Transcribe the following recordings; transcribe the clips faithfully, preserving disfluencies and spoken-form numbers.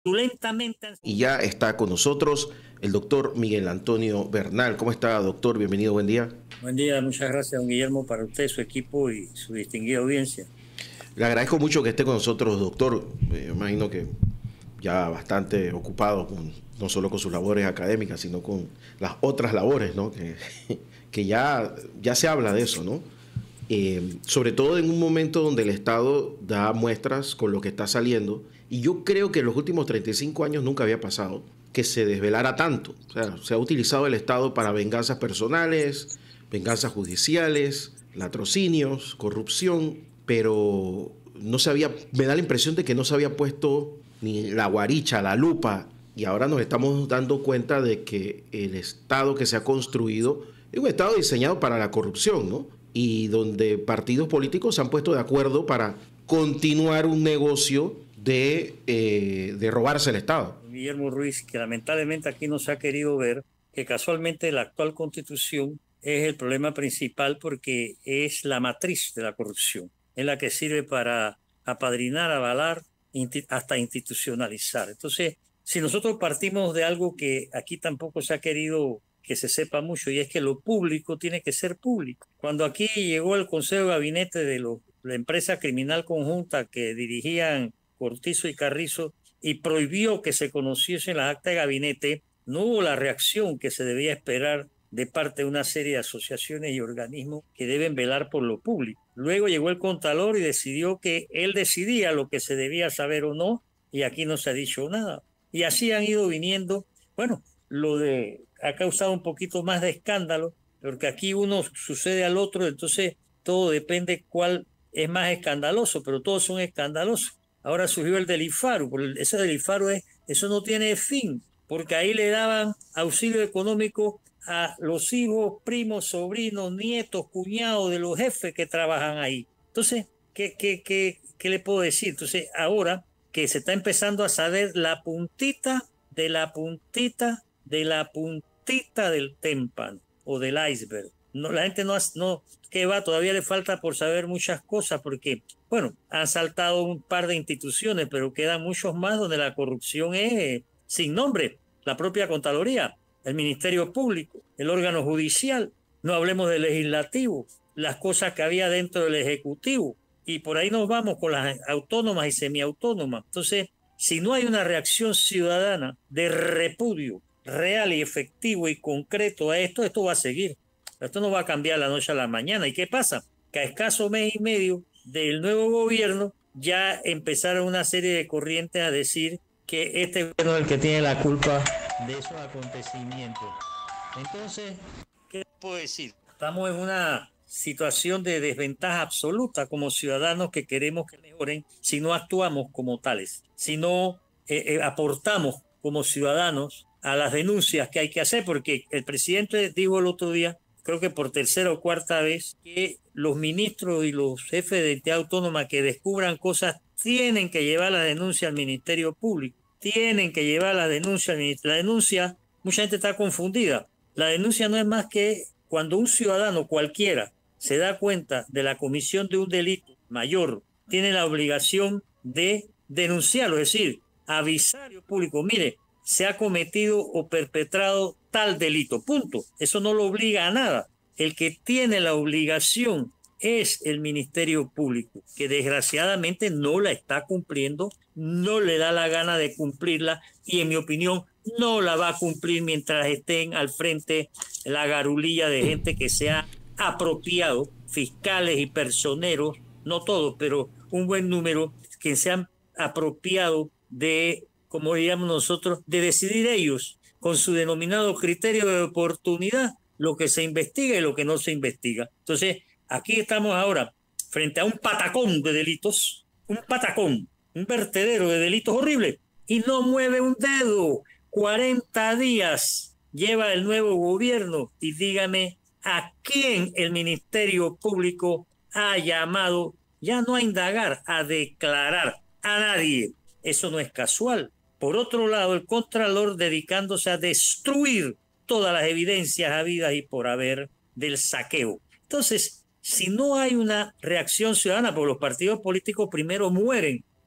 Lentamente. Y ya está con nosotros el doctor Miguel Antonio Bernal. ¿Cómo está, doctor? Bienvenido, buen día. Buen día, muchas gracias, don Guillermo, para usted, su equipo y su distinguida audiencia. Le agradezco mucho que esté con nosotros, doctor. Me imagino que ya bastante ocupado, con, no solo con sus labores académicas, sino con las otras labores, ¿no? Que, que ya, ya se habla de eso, ¿no? Eh, sobre todo en un momento donde el Estado da muestras con lo que está saliendo, y yo creo que en los últimos treinta y cinco años nunca había pasado que se desvelara tanto. O sea, se ha utilizado el Estado para venganzas personales, venganzas judiciales, latrocinios, corrupción, pero no se había, me da la impresión de que no se había puesto ni la guaricha, la lupa, y ahora nos estamos dando cuenta de que el Estado que se ha construido es un Estado diseñado para la corrupción, ¿no? Y donde partidos políticos se han puesto de acuerdo para continuar un negocio de, eh, de robarse el Estado. Guillermo Ruiz, que lamentablemente aquí no se ha querido ver que casualmente la actual Constitución es el problema principal porque es la matriz de la corrupción, es la que sirve para apadrinar, avalar, hasta institucionalizar. Entonces, si nosotros partimos de algo que aquí tampoco se ha querido que se sepa mucho, y es que lo público tiene que ser público. Cuando aquí llegó el Consejo de Gabinete de lo, la empresa criminal conjunta que dirigían Cortizo y Carrizo y prohibió que se conociesen las actas de gabinete, no hubo la reacción que se debía esperar de parte de una serie de asociaciones y organismos que deben velar por lo público. Luego llegó el Contralor y decidió que él decidía lo que se debía saber o no, y aquí no se ha dicho nada. Y así han ido viniendo, bueno, lo de ha causado un poquito más de escándalo, porque aquí uno sucede al otro, entonces todo depende cuál es más escandaloso, pero todos son escandalosos. Ahora surgió el del IFARU, ese del IFARU es, eso no tiene fin, porque ahí le daban auxilio económico a los hijos, primos, sobrinos, nietos, cuñados de los jefes que trabajan ahí. Entonces, ¿qué, qué, qué, qué le puedo decir? Entonces, ahora que se está empezando a saber la puntita de la puntita de la puntita del témpano o del iceberg. No, la gente no, no, que va, todavía le falta por saber muchas cosas porque, bueno, han saltado un par de instituciones, pero quedan muchos más donde la corrupción es eh, sin nombre. La propia Contraloría, el Ministerio Público, el órgano judicial, no hablemos del legislativo, las cosas que había dentro del ejecutivo, y por ahí nos vamos con las autónomas y semiautónomas. Entonces, si no hay una reacción ciudadana de repudio real y efectivo y concreto a esto, esto va a seguir. Esto no va a cambiar la noche a la mañana. ¿Y qué pasa? Que a escaso mes y medio del nuevo gobierno ya empezaron una serie de corrientes a decir que este gobierno es el que tiene la culpa de esos acontecimientos. Entonces, ¿qué puedo decir? Estamos en una situación de desventaja absoluta como ciudadanos que queremos que mejoren si no actuamos como tales, si no eh, eh, aportamos como ciudadanos a las denuncias que hay que hacer, porque el presidente dijo el otro día, creo que por tercera o cuarta vez, que los ministros y los jefes de entidad autónoma que descubran cosas tienen que llevar la denuncia al Ministerio Público, tienen que llevar la denuncia al Ministerio. La denuncia, mucha gente está confundida, la denuncia no es más que cuando un ciudadano cualquiera se da cuenta de la comisión de un delito mayor, tiene la obligación de denunciarlo, es decir, avisar al público, mire, se ha cometido o perpetrado tal delito, punto. Eso no lo obliga a nada. El que tiene la obligación es el Ministerio Público, que desgraciadamente no la está cumpliendo, no le da la gana de cumplirla y en mi opinión no la va a cumplir mientras estén al frente la garulilla de gente que se ha apropiado, fiscales y personeros, no todos, pero un buen número, que se han apropiado de, como diríamos nosotros, de decidir ellos, con su denominado criterio de oportunidad, lo que se investiga y lo que no se investiga. Entonces, aquí estamos ahora frente a un patacón de delitos, un patacón, un vertedero de delitos horribles, y no mueve un dedo. cuarenta días lleva el nuevo gobierno y dígame a quién el Ministerio Público ha llamado, ya no a indagar, a declarar, a nadie. Eso no es casual. Por otro lado, el Contralor dedicándose a destruir todas las evidencias habidas y por haber del saqueo. Entonces, si no hay una reacción ciudadana, porque los partidos políticos primero mueren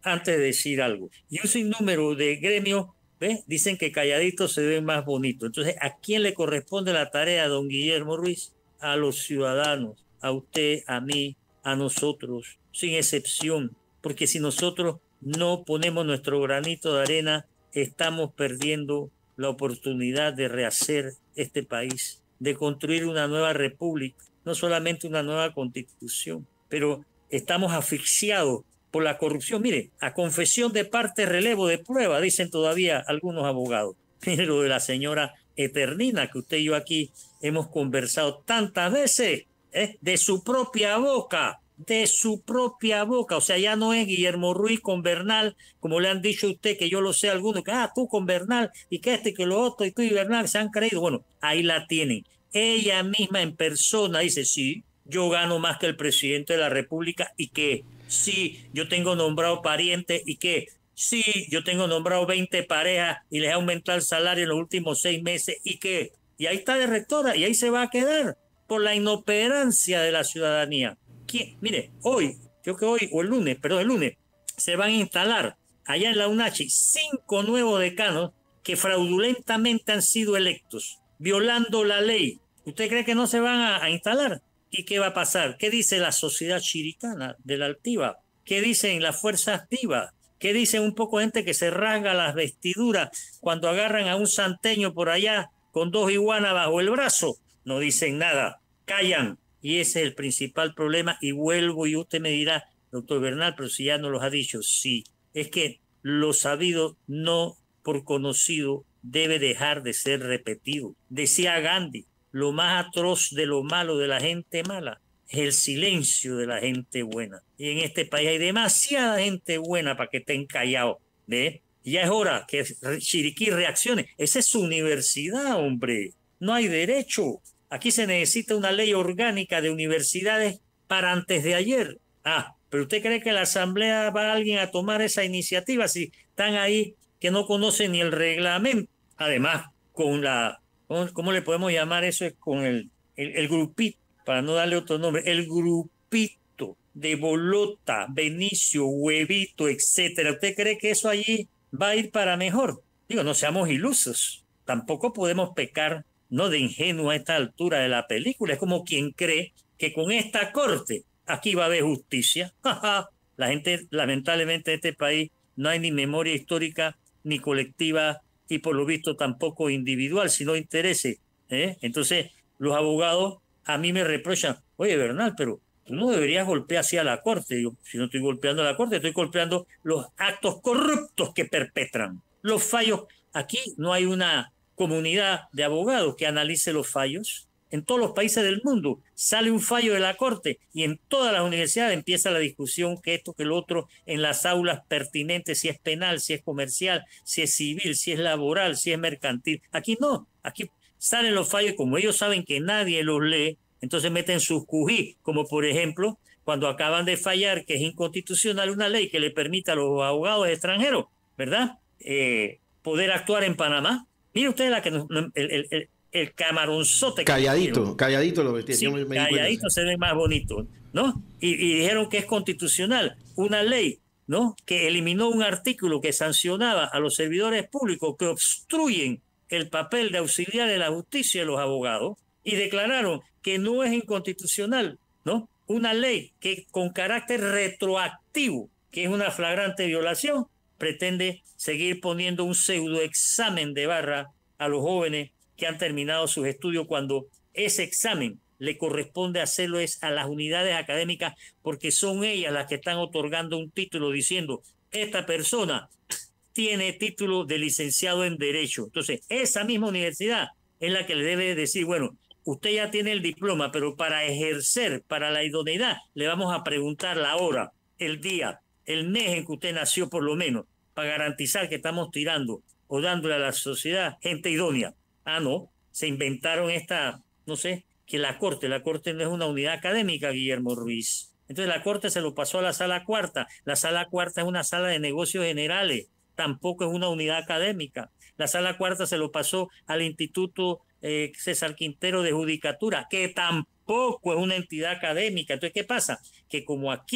antes de decir algo. Y un sinnúmero de gremios, ¿ves? Dicen que calladitos se ven más bonitos. Entonces, ¿a quién le corresponde la tarea, don Guillermo Ruiz? A los ciudadanos, a usted, a mí, a nosotros, sin excepción. Porque si nosotros no ponemos nuestro granito de arena, estamos perdiendo la oportunidad de rehacer este país, de construir una nueva república, no solamente una nueva constitución, pero estamos asfixiados por la corrupción. Mire, a confesión de parte, relevo de prueba, dicen todavía algunos abogados. Mire lo de la señora Eternina, que usted y yo aquí hemos conversado tantas veces, ¿eh? De su propia boca, de su propia boca. O sea, ya no es Guillermo Ruiz con Bernal, como le han dicho a usted, que yo lo sé a algunos, que ah, tú con Bernal, y que este, que lo otro, y tú y Bernal se han creído. Bueno, ahí la tienen. Ella misma en persona dice, sí, yo gano más que el presidente de la República, y que sí, yo tengo nombrado pariente, y que sí, yo tengo nombrado veinte parejas y les he aumentado el salario en los últimos seis meses, y que, y ahí está de rectora, y ahí se va a quedar por la inoperancia de la ciudadanía. ¿Quién? Mire, hoy, creo que hoy, o el lunes, perdón, el lunes, se van a instalar allá en la UNACHI cinco nuevos decanos que fraudulentamente han sido electos, violando la ley. ¿Usted cree que no se van a, a instalar? ¿Y qué va a pasar? ¿Qué dice la sociedad chiricana de la Altiva? ¿Qué dicen las fuerzas activas? ¿Qué dicen un poco gente que se rasga las vestiduras cuando agarran a un santeño por allá con dos iguanas bajo el brazo? No dicen nada, callan. Y ese es el principal problema. Y vuelvo, y usted me dirá, doctor Bernal, pero si ya no los ha dicho, sí. Es que lo sabido, no por conocido, debe dejar de ser repetido. Decía Gandhi, lo más atroz de lo malo de la gente mala es el silencio de la gente buena. Y en este país hay demasiada gente buena para que estén callados. ¿Ve? Ya es hora que Chiriquí reaccione. Esa es su universidad, hombre. No hay derecho. Aquí se necesita una ley orgánica de universidades para antes de ayer. Ah, pero ¿usted cree que la Asamblea va a alguien a tomar esa iniciativa si están ahí que no conocen ni el reglamento? Además, con la, ¿cómo le podemos llamar eso? Es con el, el, el grupito, para no darle otro nombre, el grupito de Bolota, Benicio, Huevito, etcétera. ¿Usted cree que eso allí va a ir para mejor? Digo, no seamos ilusos. Tampoco podemos pecar no de ingenuo a esta altura de la película. Es como quien cree que con esta corte aquí va a haber justicia. La gente, lamentablemente, en este país no hay ni memoria histórica ni colectiva y por lo visto tampoco individual, sino intereses. ¿eh? Entonces, los abogados a mí me reprochan, oye, Bernal, pero tú no deberías golpear así a la corte. Yo, si no estoy golpeando a la corte, estoy golpeando los actos corruptos que perpetran, los fallos. Aquí no hay una comunidad de abogados que analice los fallos. En todos los países del mundo sale un fallo de la corte y en todas las universidades empieza la discusión que esto, que lo otro, en las aulas pertinentes, si es penal, si es comercial, si es civil, si es laboral, si es mercantil. Aquí no, aquí salen los fallos, como ellos saben que nadie los lee, entonces meten sus cují, como por ejemplo cuando acaban de fallar que es inconstitucional una ley que le permita a los abogados extranjeros, ¿verdad?, eh, poder actuar en Panamá. Mire usted la que nos, el, el, el, el camaronzote. Calladito, que calladito lo vestían. Sí, me, me calladito se ve más bonito, ¿no? Y, y dijeron que es constitucional una ley, ¿no?, que eliminó un artículo que sancionaba a los servidores públicos que obstruyen el papel de auxiliar de la justicia de los abogados, y declararon que no es inconstitucional, ¿no?, una ley que con carácter retroactivo, que es una flagrante violación, pretende seguir poniendo un pseudoexamen de barra a los jóvenes que han terminado sus estudios, cuando ese examen le corresponde hacerlo es a las unidades académicas, porque son ellas las que están otorgando un título diciendo, esta persona tiene título de licenciado en Derecho. Entonces, esa misma universidad es la que le debe decir, bueno, usted ya tiene el diploma, pero para ejercer, para la idoneidad, le vamos a preguntar la hora, el día, el mes en que usted nació por lo menos, para garantizar que estamos tirando o dándole a la sociedad gente idónea. Ah, no, se inventaron esta, no sé, que la Corte, la Corte no es una unidad académica, Guillermo Ruiz. Entonces la Corte se lo pasó a la Sala Cuarta. La Sala Cuarta es una sala de negocios generales, tampoco es una unidad académica. La Sala Cuarta se lo pasó al Instituto eh, César Quintero de Judicatura, que tampoco es una entidad académica. Entonces, ¿qué pasa? Que como aquí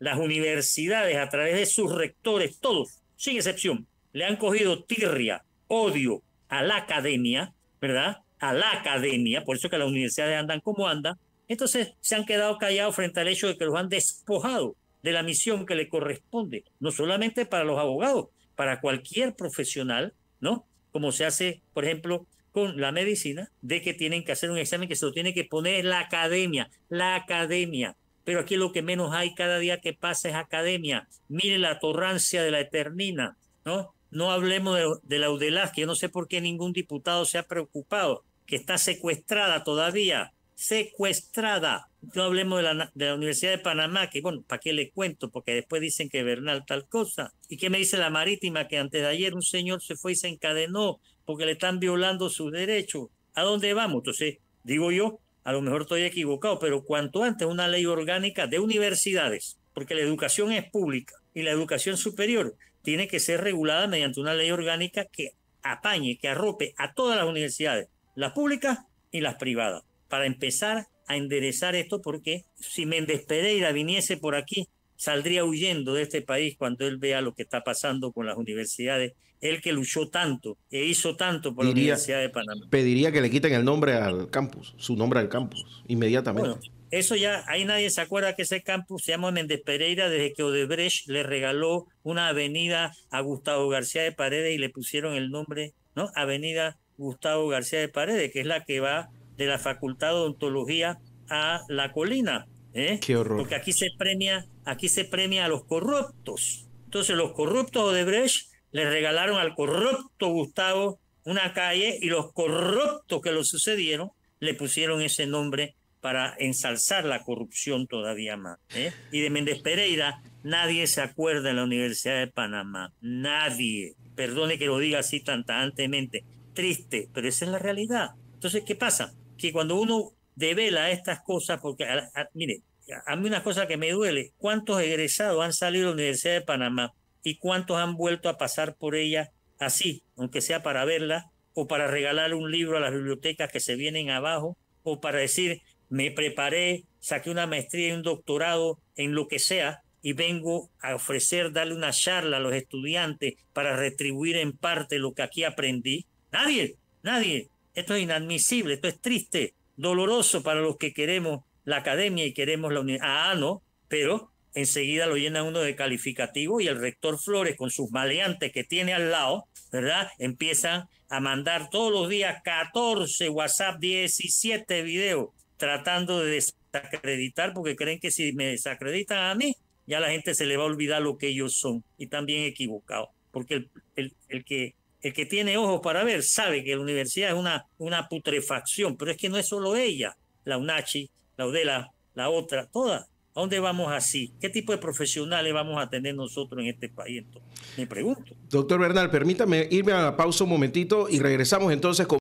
las universidades a través de sus rectores, todos, sin excepción, le han cogido tirria, odio a la academia, ¿verdad? A la academia, por eso que las universidades andan como andan. Entonces se han quedado callados frente al hecho de que los han despojado de la misión que le corresponde, no solamente para los abogados, para cualquier profesional, ¿no? Como se hace, por ejemplo, con la medicina, de que tienen que hacer un examen que se lo tiene que poner la academia, la academia. Pero aquí lo que menos hay cada día que pasa es academia. Mire la torrancia de la Eternina, ¿no? No hablemos de, de la UDELAS, que yo no sé por qué ningún diputado se ha preocupado, que está secuestrada todavía, secuestrada. No hablemos de la, de la Universidad de Panamá, que bueno, ¿para qué le cuento? Porque después dicen que Bernal tal cosa. ¿Y qué me dice la Marítima? Que antes de ayer un señor se fue y se encadenó porque le están violando sus derechos. ¿A dónde vamos? Entonces, digo yo, a lo mejor estoy equivocado, pero cuanto antes una ley orgánica de universidades, porque la educación es pública y la educación superior tiene que ser regulada mediante una ley orgánica que apañe, que arrope a todas las universidades, las públicas y las privadas, para empezar a enderezar esto, porque si Méndez Pereira viniese por aquí, saldría huyendo de este país cuando él vea lo que está pasando con las universidades. Él que luchó tanto e hizo tanto por Diría, la Universidad de Panamá. Pediría que le quiten el nombre al campus, su nombre al campus, inmediatamente. Bueno, eso ya, ahí nadie se acuerda que ese campus se llama Méndez Pereira desde que Odebrecht le regaló una avenida a Gustavo García de Paredes y le pusieron el nombre, ¿no? Avenida Gustavo García de Paredes, que es la que va de la Facultad de Odontología a La Colina. ¿eh? Qué horror. Porque aquí se premia, aquí se premia a los corruptos. Entonces los corruptos Odebrecht le regalaron al corrupto Gustavo una calle y los corruptos que lo sucedieron le pusieron ese nombre para ensalzar la corrupción todavía más. ¿eh? Y de Méndez Pereira nadie se acuerda en la Universidad de Panamá. Nadie. Perdone que lo diga así tan tajantemente. Triste, pero esa es la realidad. Entonces, ¿qué pasa? Que cuando uno devela estas cosas, porque, a, a, mire, a mí una cosa que me duele, ¿cuántos egresados han salido de la Universidad de Panamá y cuántos han vuelto a pasar por ella así, aunque sea para verla, o para regalar un libro a las bibliotecas que se vienen abajo, o para decir, me preparé, saqué una maestría y un doctorado en lo que sea, y vengo a ofrecer, darle una charla a los estudiantes para retribuir en parte lo que aquí aprendí? Nadie, nadie. Esto es inadmisible, esto es triste, doloroso para los que queremos la academia y queremos la universidad. Ah, no, pero enseguida lo llena uno de calificativo y el rector Flores, con sus maleantes que tiene al lado, ¿verdad? Empiezan a mandar todos los días catorce WhatsApp, diecisiete videos, tratando de desacreditar, porque creen que si me desacreditan a mí, ya la gente se le va a olvidar lo que ellos son. Y también equivocado, porque el, el, el que... El que tiene ojos para ver sabe que la universidad es una, una putrefacción, pero es que no es solo ella, la UNACHI, la UDELA, la otra, todas. ¿A dónde vamos así? ¿Qué tipo de profesionales vamos a tener nosotros en este país? Entonces, me pregunto. Doctor Bernal, permítame irme a la pausa un momentito y regresamos entonces con